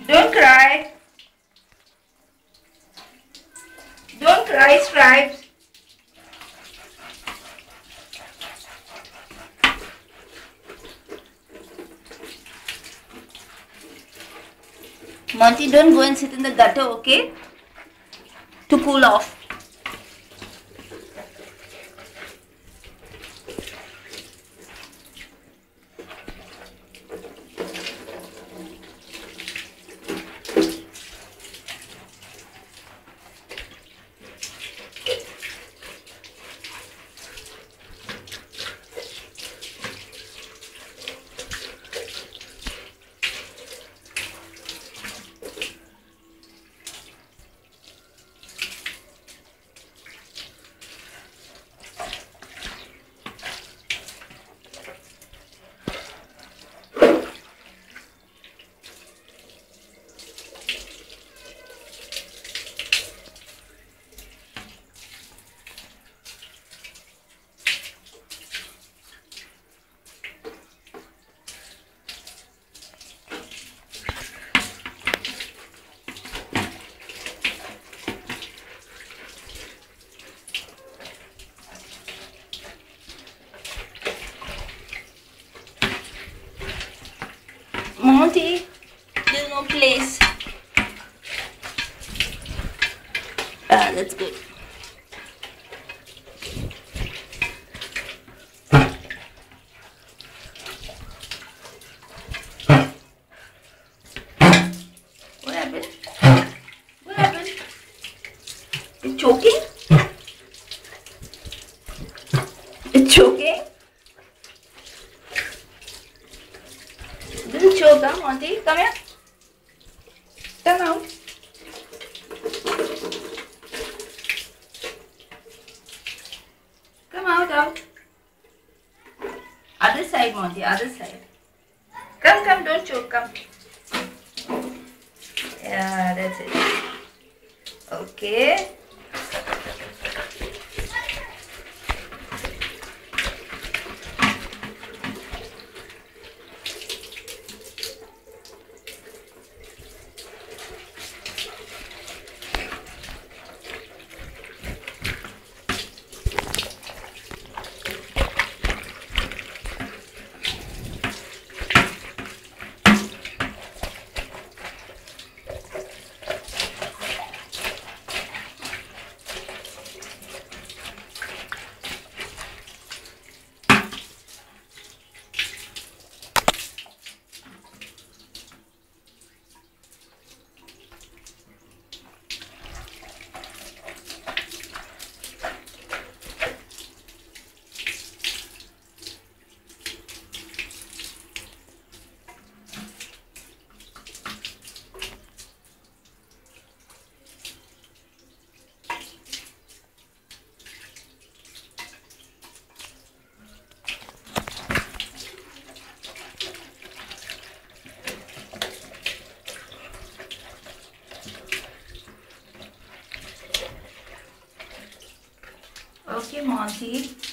Don't cry. Don't cry, Stripes. Monty, don't go and sit in the gutter, okay? To cool off. Monty, there's no place. That's good. What happened? What happened? It's choking? It's choking? Don't choke, huh, Monty? Come here. Come out. Come out. Other side, Monty, other side. Come, don't choke, come. Yeah, that's it. Okay. Okay, Monty.